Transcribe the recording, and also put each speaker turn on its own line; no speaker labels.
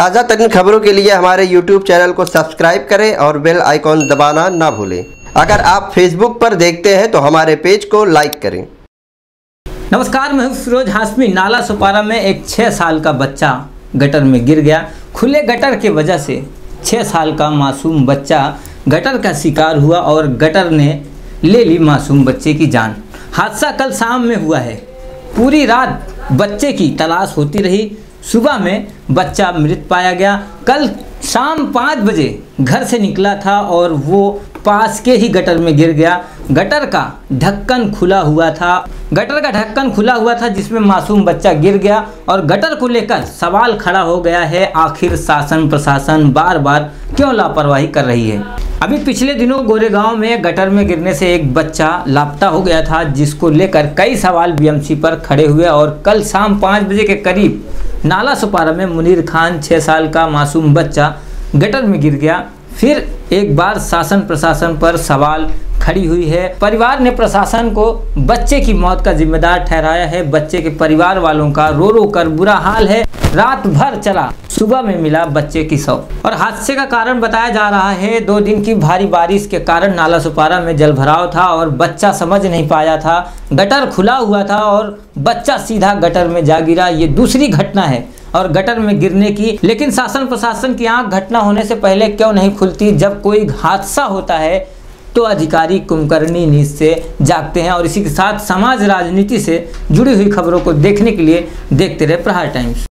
ताज़ा तरीन खबरों के लिए हमारे YouTube चैनल को सब्सक्राइब करें और बेल आइकॉन दबाना ना भूलें। अगर आप Facebook पर देखते हैं तो हमारे पेज को लाइक करें।
नमस्कार, मैं हूं फिरोज हाशमी। नाला सुपारा में एक 6 साल का बच्चा गटर में गिर गया। खुले गटर के वजह से 6 साल का मासूम बच्चा गटर का शिकार हुआ और गटर ने ले ली मासूम बच्चे की जान। हादसा कल शाम में हुआ है। पूरी रात बच्चे की तलाश होती रही। सुबह में बच्चा मृत पाया गया। कल शाम 5 बजे घर से निकला था और वो पास के ही गटर में गिर गया। गटर का ढक्कन खुला हुआ था जिसमें मासूम बच्चा गिर गया और गटर को लेकर सवाल खड़ा हो गया है, आखिर शासन प्रशासन बार बार क्यों लापरवाही कर रही है। अभी पिछले दिनों गोरेगांव में गटर में गिरने से एक बच्चा लापता हो गया था, जिसको लेकर कई सवाल बीएमसी पर खड़े हुए और कल शाम 5 बजे के करीब नाला सुपारा में मुनीर खान 6 साल का मासूम बच्चा गटर में गिर गया। फिर एक बार शासन प्रशासन पर सवाल खड़ी हुई है। परिवार ने प्रशासन को बच्चे की मौत का जिम्मेदार ठहराया है। बच्चे के परिवार वालों का रो रो कर बुरा हाल है। रात भर चला, सुबह में मिला बच्चे की शव। और हादसे का कारण बताया जा रहा है 2 दिन की भारी बारिश के कारण नाला सुपारा में जलभराव था और बच्चा समझ नहीं पाया था। गटर खुला हुआ था और बच्चा सीधा गटर में जा गिरा। ये दूसरी घटना है और गटर में गिरने की। लेकिन शासन प्रशासन की आंख घटना होने से पहले क्यों नहीं खुलती। जब कोई हादसा होता है तो अधिकारी कुंभकर्णी नींद से जागते हैं। और इसी के साथ समाज राजनीति से जुड़ी हुई खबरों को देखने के लिए देखते रहे प्रहार टाइम्स।